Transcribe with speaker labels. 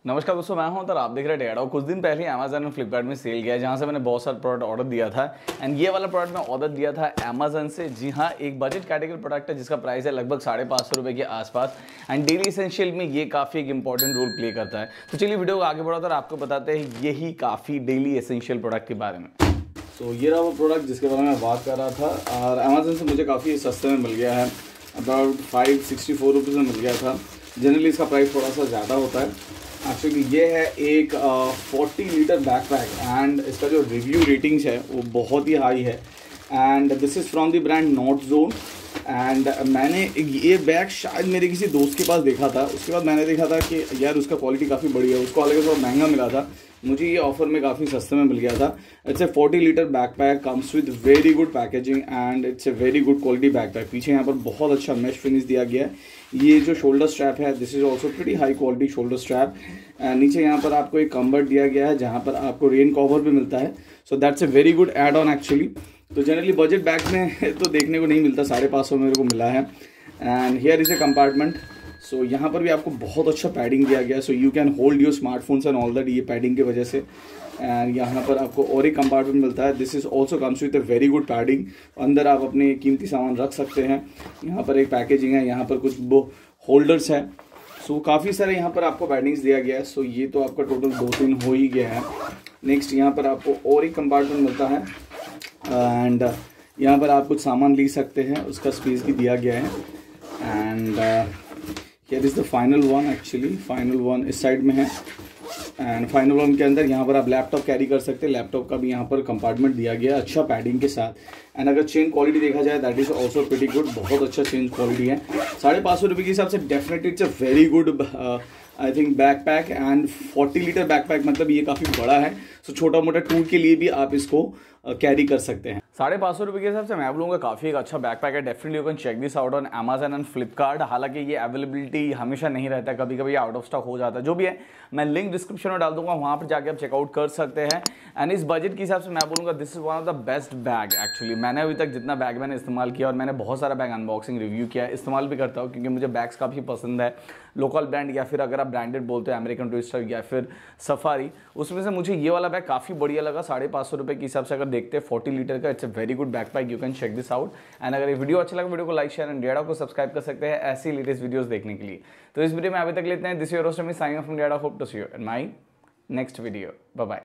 Speaker 1: नमस्कार दोस्तों, मैं हूं और आप देख रहे हैं डेढ़। कुछ दिन पहले अमेजन और फ्लिपकार्ट में सेल गया जहां से मैंने बहुत सारे प्रोडक्ट ऑर्डर दिया था। एंड ये वाला प्रोडक्ट मैं ऑर्डर दिया था अमेजन से। जी हाँ, एक बजट कैटेगरी प्रोडक्ट है जिसका प्राइस है लगभग 550 रुपये के आसपास। एंड डेली एसेंशियल में ये काफ़ी एक इंपॉर्टेंट रोल प्ले करता है। तो चलिए वीडियो को आगे बढ़ाते और आपको बताते हैं यही काफ़ी डेली एसेंशियल प्रोडक्ट के बारे में। तो ये रहा वो प्रोडक्ट जिसके बारे में मैं बात कर रहा था और अमेजन से मुझे काफ़ी सस्ते में मिल गया है। अबाउट 564 रुपीज़ में मिल गया था। जनरली इसका प्राइस थोड़ा सा ज़्यादा होता है। एक्चुअली ये है एक 40 लीटर बैकपैक एंड इसका जो रिव्यू रेटिंग्स है वो बहुत ही हाई है। And this is from the brand Not Zone. And मैंने ये बैग शायद मेरे किसी दोस्त के पास देखा था, उसके बाद मैंने देखा था कि यार उसका क्वालिटी काफ़ी बढ़िया है। उसको हालांकि थोड़ा महंगा मिला था, मुझे ये ऑफर में काफ़ी सस्ते में मिल गया था। It's a 40 litre backpack, comes with very good packaging and it's a very good quality backpack. पीछे यहाँ पर बहुत अच्छा मैश फिनिश दिया गया है। ये जो शोल्डर स्ट्रैप है this is also pretty high quality shoulder strap. नीचे यहाँ पर आपको एक कम्बर्ट दिया गया है जहाँ पर आपको रेन कवर भी मिलता है। So that's a very good add on actually. तो जनरली बजट बैग में तो देखने को नहीं मिलता, 550 में मेरे को मिला है। And here is a compartment. So यहाँ पर भी आपको बहुत अच्छा पैडिंग दिया गया है। So you can hold your smartphones and all that, ये पैडिंग की वजह से। एंड यहाँ पर आपको और एक कंपार्टमेंट मिलता है। This is also comes with a very good padding. अंदर आप अपने कीमती सामान रख सकते हैं। यहाँ पर एक पैकेजिंग है, यहाँ पर कुछ होल्डर्स है। सो काफ़ी सारे यहाँ पर आपको पैडिंग्स दिया गया है। सो ये तो आपका टोटल 2-3 हो ही गया है। नेक्स्ट यहाँ पर आपको और एक कंपार्टमेंट मिलता है एंड यहाँ पर आप कुछ सामान ले सकते हैं, उसका स्पेस भी दिया गया है। And here is the final one. Actually final one इस साइड में है एंड फाइनल वन के अंदर यहाँ पर आप लैपटॉप कैरी कर सकते हैं। लैपटॉप का भी यहाँ पर कंपार्टमेंट दिया गया है अच्छा पैडिंग के साथ। एंड अगर चेन क्वालिटी देखा जाए that is also pretty good, बहुत अच्छा चेन क्वालिटी है। 550 रुपये के हिसाब से definitely it's a very good I think backpack. And 40 litre backpack मतलब ये काफ़ी बड़ा है। सो छोटा मोटा टूर के लिए भी आप इसको कैरी कर सकते हैं। 550 रुपये के हिसाब से मैं बोलूँगा काफ़ी एक अच्छा बैकपैक है। Definitely you can check this out on Amazon and Flipkart. हालांकि ये अवेलेबिलिटी हमेशा नहीं रहता है, कभी कभी ये आउट ऑफ स्टॉक हो जाता है। जो भी है मैं लिंक डिस्क्रिप्शन में डाल दूंगा, वहाँ पर जाके आप चेकआउट कर सकते हैं। एंड इस बजट के हिसाब से मैं बोलूँगा this is one of the best bag actually. मैंने अभी तक जितना बैग मैंने इस्तेमाल किया और मैंने बहुत सारा बैग अनबॉक्सिंग रिव्यू किया, इस्तेमाल भी करता हूँ क्योंकि मुझे बैग्स काफ़ी पसंद है। लोकल ब्रांड या फिर अगर आप ब्रांडेड बोलते हैं अमेरिकन टूरिस्टर या फिर सफारी, उसमें से मुझे ये वाला बैग काफ़ी बढ़िया लगा। 550 रुपये के हिसाब से अगर देखते हैं 40 लीटर का, it's a very good backpack. You can check this out. And अगर ये वीडियो अच्छा लगा वीडियो को लाइक शेयर एंड डेढ़ा को सब्सक्राइब कर सकते हैं ऐसी लेटेस्ट वीडियोस देखने के लिए। तो इस वीडियो में अभी तक लेते हैं। This your host me signing off from डेढ़ा। Hope to see you in my next video. Bye bye.